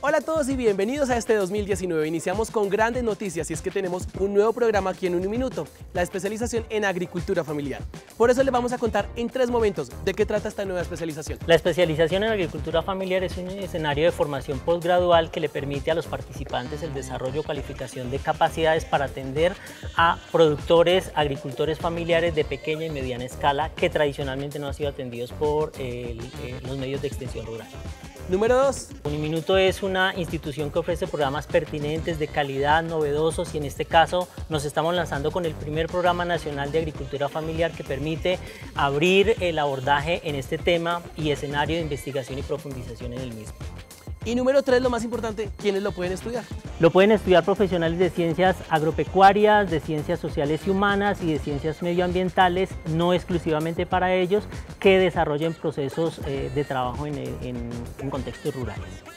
Hola a todos y bienvenidos a este 2019. Iniciamos con grandes noticias y es que tenemos un nuevo programa aquí en un minuto, la especialización en agricultura familiar. Por eso les vamos a contar en 3 momentos de qué trata esta nueva especialización. La especialización en agricultura familiar es un escenario de formación postgradual que le permite a los participantes el desarrollo o cualificación de capacidades para atender a productores, agricultores familiares de pequeña y mediana escala que tradicionalmente no han sido atendidos por los medios de extensión rural. Número 2. Uniminuto es una institución que ofrece programas pertinentes, de calidad, novedosos, y en este caso nos estamos lanzando con el primer programa nacional de agricultura familiar que permite abrir el abordaje en este tema y escenario de investigación y profundización en el mismo. Y número 3, lo más importante, ¿quiénes lo pueden estudiar? Lo pueden estudiar profesionales de ciencias agropecuarias, de ciencias sociales y humanas y de ciencias medioambientales, no exclusivamente para ellos, que desarrollen procesos de trabajo en contextos rurales.